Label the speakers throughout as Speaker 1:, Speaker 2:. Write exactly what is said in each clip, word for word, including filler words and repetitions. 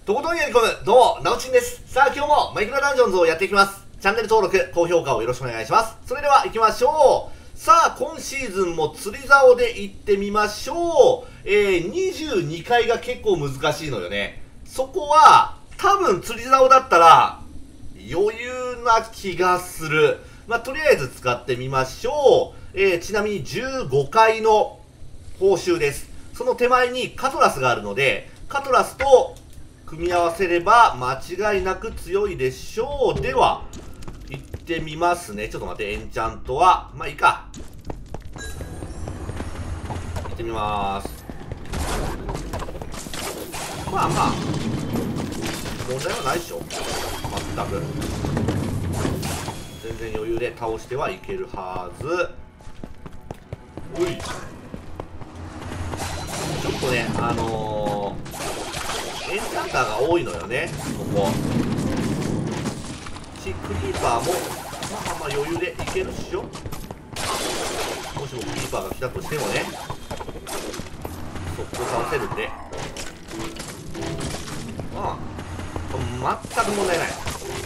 Speaker 1: とことんやり込む、どうも、なおちんです。さあ、今日もマイクラダンジョンズをやっていきます。チャンネル登録、高評価をよろしくお願いします。それでは行きましょう。さあ、今シーズンも釣り竿で行ってみましょう。えー、にじゅうにかいが結構難しいのよね。そこは、多分釣り竿だったら、余裕な気がする。まあ、とりあえず使ってみましょう。えー、ちなみにじゅうごかいの報酬です。その手前にカトラスがあるので、カトラスと組み合わせれば間違いなく強いでしょう。では、行ってみますね。ちょっと待って、エンチャントは。まあいいか。行ってみまーす。まあまあ、問題はないでしょ。全く。全然余裕で倒してはいけるはず。うい。ちょっとね、あのー、エンチャンターが多いのよね、ここ。し、クリーパーも、まあまあ余裕でいけるっしょ。もしもクリーパーが来たとしてもね、速攻倒せるんで。ああ、全く問題ない。よ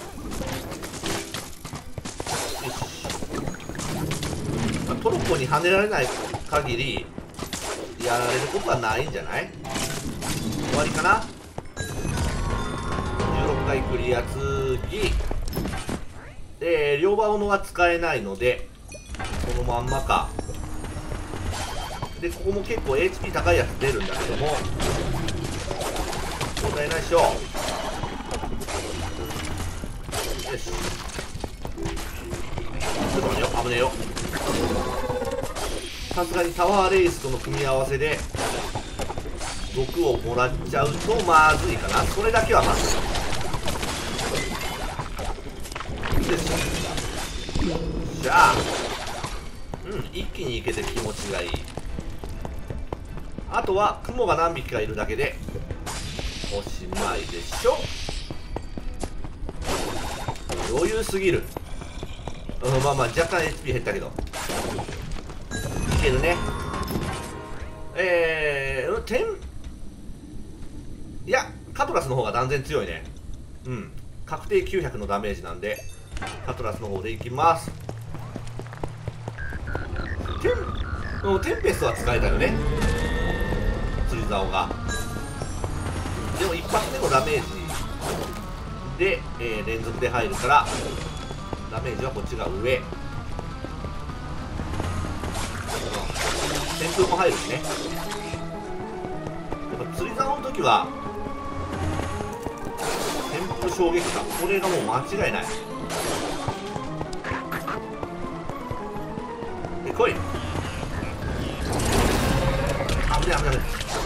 Speaker 1: し。まあ、トロッコに跳ねられない限り、やられることはないんじゃない？終わりかな？じゅうろっかいクリア、次。で、両刃斧は使えないので、そのまんまか。で、ここも結構 エイチピー 高いやつ出るんだけども、問題ないでしょう。よし。ちょっと待ってよ、危ねえよ。さすがにタワーレイスとの組み合わせで毒をもらっちゃうとまずいかな。それだけはまずい。よし。じゃあ、うん、一気にいけて気持ちがいい。あとは雲が何匹かいるだけでおしまいでしょ。余裕すぎる。うん、まあまあ若干 エイチピー 減ったけどいけるね。えー、点いやカトラスの方が断然強いね。うん、確定きゅうひゃくのダメージなんでカトラスの方でいきます。テンテンペストは使えたよね、釣り竿が。でも一発目のダメージで、えー、連続で入るからダメージはこっちが上。旋風も入るしね。やっぱ釣り竿の時は旋風衝撃波、これがもう間違いない。で来い。危ない危ない。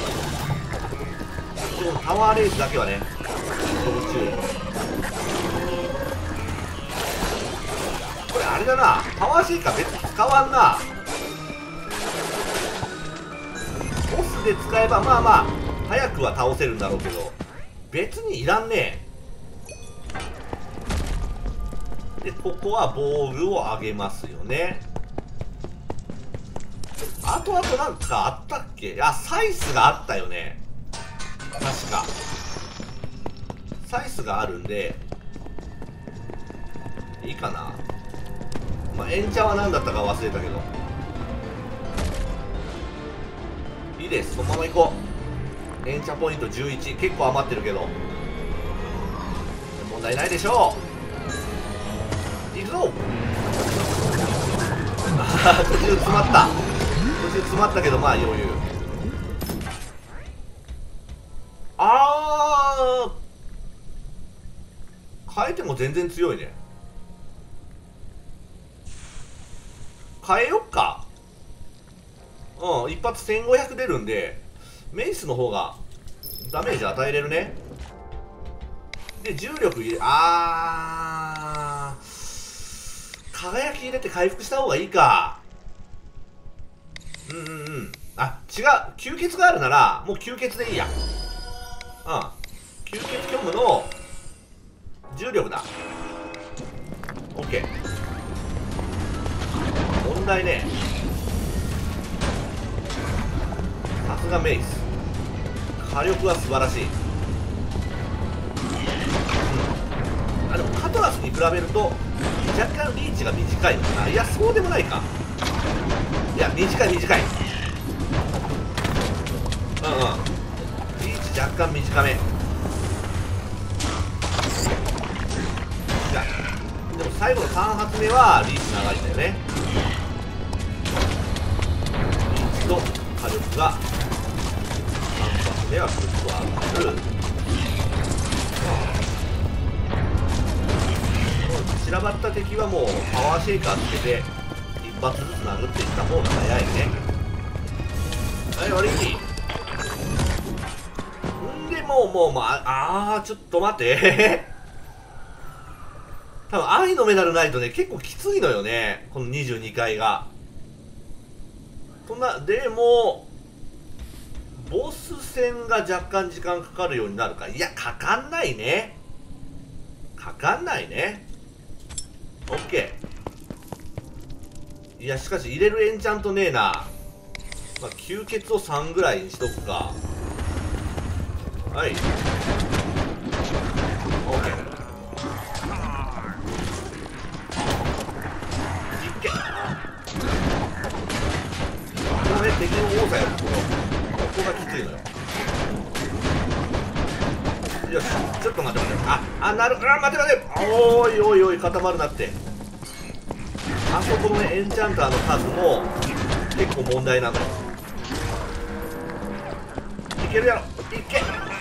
Speaker 1: でもタワーレースだけはね要注意。これあれだな、パワーシェイカー別に使わんな。ボスで使えばまあまあ早くは倒せるんだろうけど別にいらんねえ。でここは防具を上げますよね。あとあとなんかあったっけ。あ、サイスがあったよね確か。サイスがあるんでいいかな。まあエンチャは何だったか忘れたけどいいです。そのまま行こう。エンチャポイントじゅういち、結構余ってるけど問題ないでしょう。行くぞ。ああ途中詰まった、途中詰まったけどまあ余裕。あー、変えても全然強いね。変えよっか。うん、一発せんごひゃく出るんでメイスの方がダメージ与えれるね。で重力入れ、あー、輝き入れて回復した方がいいか。うんうんうん。あ、違う、吸血があるならもう吸血でいいや。うん、吸血虚無の重力だ。 OK、 問題ね。さすがメイス、火力は素晴らしい。 比べると若干リーチが短いのかな。いやそうでもないか。いや短い短い。うんうん、リーチ若干短め。いやでも最後のさん発目はリーチ長いんだよね。リーチと火力がさん発目はぐっと上がる。散らばった敵はもうパワーシェイカーつけて一発ずつ殴っていった方が早いね。はい、終わり。んでもうもうまああーちょっと待って多分愛のメダルないとね結構きついのよね、このにじゅうにかいが。そんなでもボス戦が若干時間かかるようになるか。いやかかんないね、かかんないね。オッケー。いやしかし入れるエンチャントねえな。まあ、吸血をさんぐらいにしとくか。はい、オッケー。いっけ。このね敵の多さやるところ、ここがきついのよ。よし、ちょっと待って待って、ああなる、あ待って待って、おいおいおい固まるなって。あそこのねエンチャンターの数も結構問題なのよ。いけるやろ、いけ。よ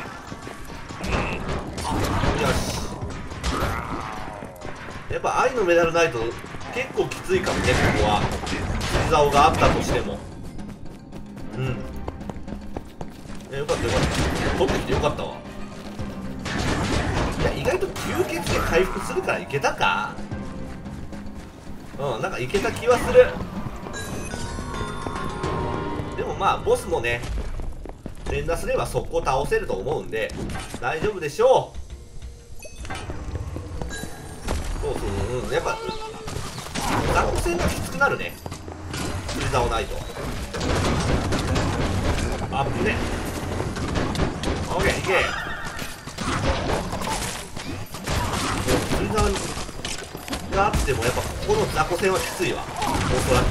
Speaker 1: し、やっぱ愛のメダルないと結構きついかもね、ここは釣り竿があったとしても。うん、えよかったよかった、取ってきてよかったわ。いや意外と吸血で回復するからいけたか。うん、なんかいけた気はする。でもまあボスもね連打すれば速攻倒せると思うんで大丈夫でしょう。そうそう、うん、やっぱ雑魚戦がきつくなるね、釣り竿ないと。アップね。オッケー、いけ。釣り竿があってもやっぱここの雑魚戦はきついわ、おそら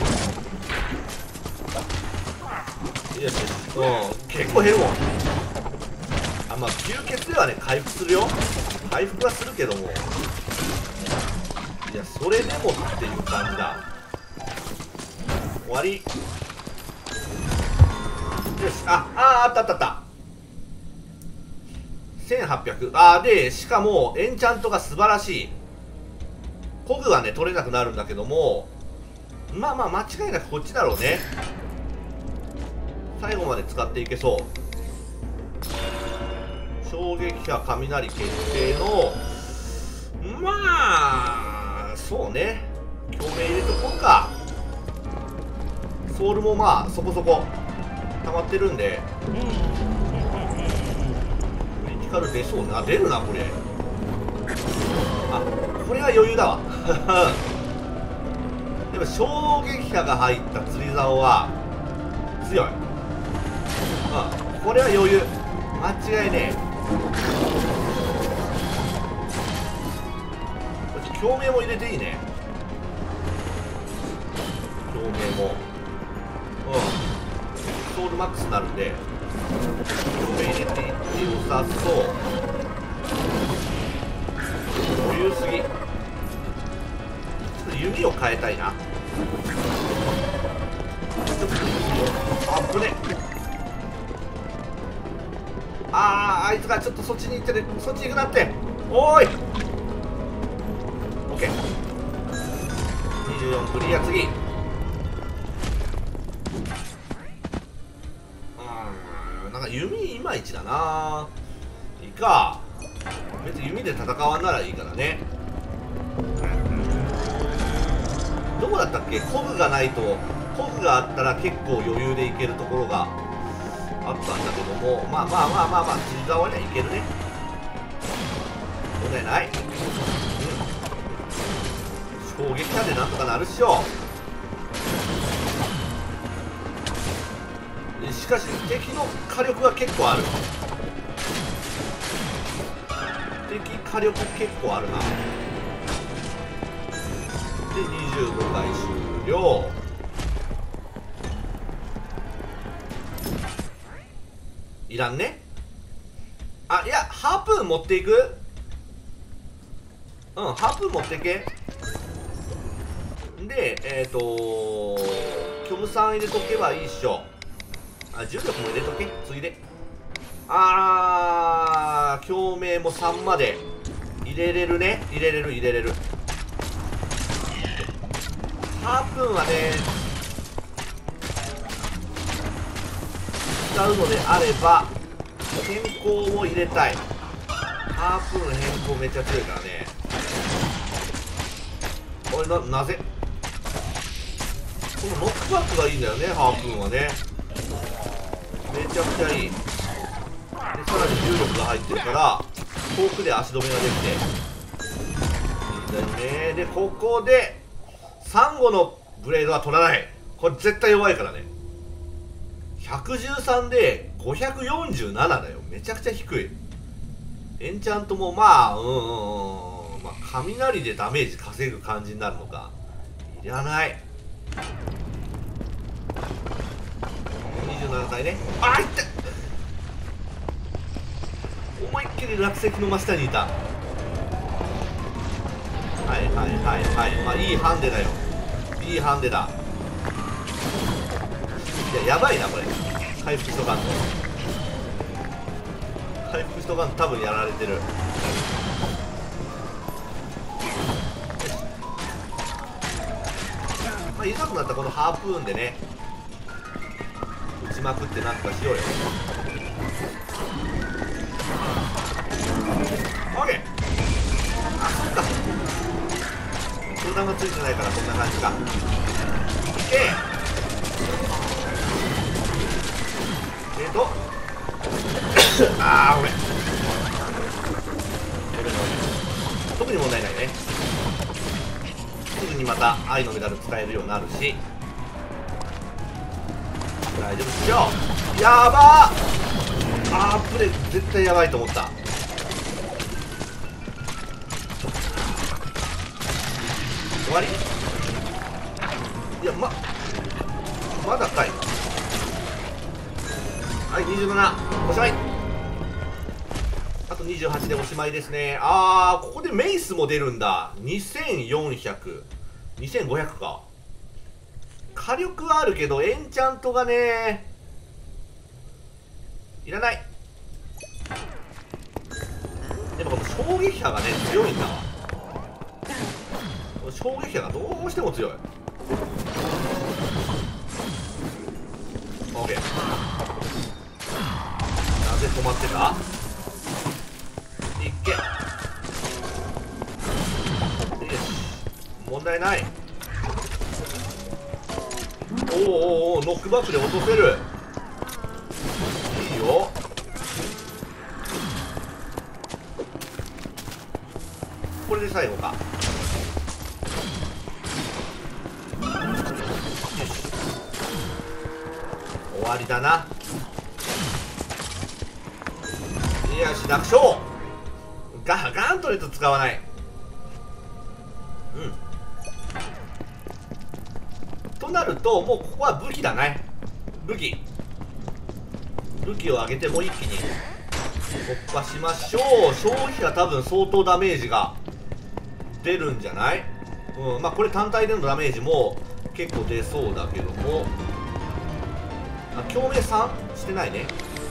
Speaker 1: く。よしよし、うん、結構減るもん。あ、まあ吸血ではね回復するよ、回復はするけども、いやそれでもっていう感じだ。終わり。よし、あああったあったあった、せんはっぴゃく。あーでしかもエンチャントが素晴らしい。コグはね取れなくなるんだけども、まあまあ間違いなくこっちだろうね。最後まで使っていけそう。衝撃波雷決定の、まあそうね、共鳴入れとこうか。ソウルもまあそこそこ溜まってるんでクリティカル出そうな。出るなこれ。あ、これは余裕だわでも衝撃波が入った釣り竿は強い。うん、これは余裕、間違いねえ。共鳴も入れていいね、共鳴も。うん、ソウルマックスになるんで共鳴入れていって良さそう。余裕すぎ。ちょっと弓を変えたいな。ちょっと弓を、あっぶね。ああ、あいつがちょっとそっちに行ってる、そっち行くなって。おーい オーケー。 にじゅうよんクリア。次、うん、なんか弓いまいちだな。いいか、別に弓で戦わんならいいからね。どこだったっけ、コグがないと、コグがあったら結構余裕でいけるところがあったんだけども、まあまあまあまあまあ釣り竿にはいけるね、問題ない。うん、衝撃波でなんとかなるっしょ。しかし敵の火力が結構ある。敵火力結構あるな。 にじゅうごかい終了。いらんね。あ、いや、ハープーン持っていく。うん、ハープーン持っていけ。で、えっ、ー、と虚無さん入れとけばいいっしょ。あ、重力も入れとけ、ついで。あー、共鳴もさんまで入れれるね。入れれる入れれる。ハープーンはね、使うのであれば変更を入れたい。ハープーン変更めっちゃ強いからね。これな、なぜこのノックバックがいいんだよね、ハープーンはね。めちゃくちゃいい。で、さらに重力が入ってるから遠くで足止めができていいんだよね。で、ここでサンゴのブレードは取らない。これ絶対弱いからね。ひゃくじゅうさんでごひゃくよんじゅうななだよ。めちゃくちゃ低い。エンチャントもまあ、うんうんうん、まあ、雷でダメージ稼ぐ感じになるのか。いらない。にじゅうななかいね。あ、いって思いっきり落石の真下にいた。はいはいはいはい。まあいいハンデだよ。いいハンデだ。いや、やばいなこれ。回復しとかんと。回復しとかんと多分やられてる。まあいざとなったらこのハープーンでね、打ちまくってなんとかしようよ。オッケー。あ、そっか。空弾がついてないからこんな感じか。オッケー。えっとああ、ごめん。特に問題ないね。すぐにまた愛のメダル使えるようになるし大丈夫っしょ。やばー。あー、プレイ絶対やばいと思った。終わり。いや、ままだかい。はい、にじゅうなな、おしまい。あとにじゅうはちでおしまいですね。あー、ここでメイスも出るんだ。にせんよんひゃく、にせんごひゃくか。火力はあるけどエンチャントがねいらない。でもこの衝撃波がね強いんだわ。この衝撃波がどうしても強い。 OK。 なぜ止まってた。いっけ。よし、問題ない。おーおーおー、ノックバックで落とせる。いいよ。これで最後か。よし、終わりだな。よし、楽勝。ガガントレット使わない。うんとなると、もうここは武器だね。武器武器を上げてもう一気に突破しましょう。消費が多分相当ダメージが出るんじゃない。うん、まあこれ単体でのダメージも結構出そうだけども、あ、共鳴さんしてないね。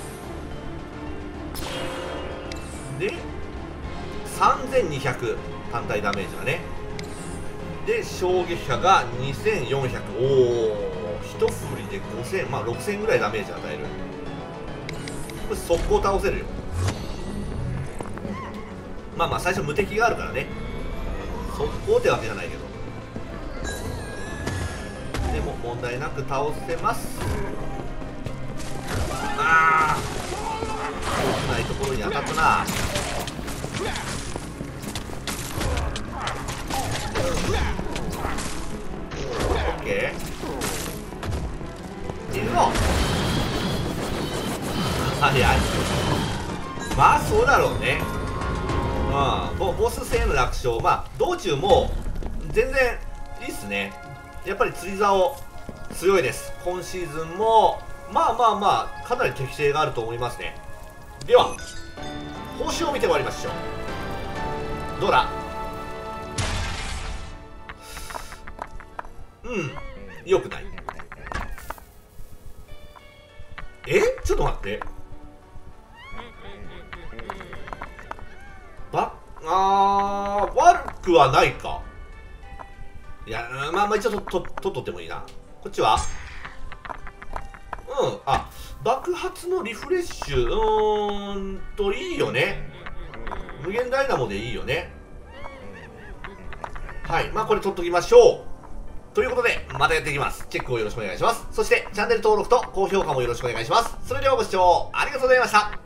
Speaker 1: でさんぜんにひゃく単体ダメージがね。で衝撃波がにせんよんひゃく。おお、一振りでごせん、まあろくせんぐらいダメージ与える。これ速攻倒せるよ。まあまあ最初無敵があるからね、速攻ってわけじゃないけど、でも問題なく倒せます。ああ、良くないところに当たったな。オッケー、いるの。はいはい、まあそうだろうね。うん、ボ, ボス戦の楽勝、まあ道中も全然いいっすね。やっぱり釣り竿強いです。今シーズンもまあまあまあかなり適性があると思いますね。では報酬を見てまいりましょう。どうだ。うん、よくない。え、ちょっと待って。ばあー、悪くはないか。いや、まあまあ一応とととっとってもいいな。こっちはうん、あ、爆発のリフレッシュ、うーんといいよね。無限ダイナモでいいよね。はい、まあこれ取っときましょう。ということで、またやっていきます。チェックをよろしくお願いします。そして、チャンネル登録と高評価もよろしくお願いします。それではご視聴ありがとうございました。